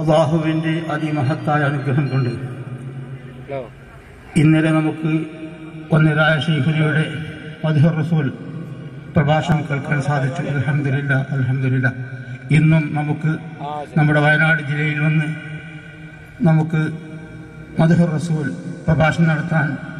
അല്ലാഹുവിൻ്റെ അതിമഹത്തായ അനുഗ്രഹം കൊണ്ട് ഇന്നലെ നമുക്ക് ഒന്നരായ ശൈഖുനയുടെ മദ്ഹുർ റസൂൽ പ്രഭാഷണം കേൾക്കാൻ സാധിച്ചു. അൽഹംദുലില്ലാഹ് അൽഹംദുലില്ലാഹ്. ഇന്നും നമുക്ക് നമ്മുടെ വയനാട് ജില്ലയിൽ വന്ന് നമുക്ക് മദ്ഹുർ റസൂൽ പ്രഭാഷണം നടത്താൻ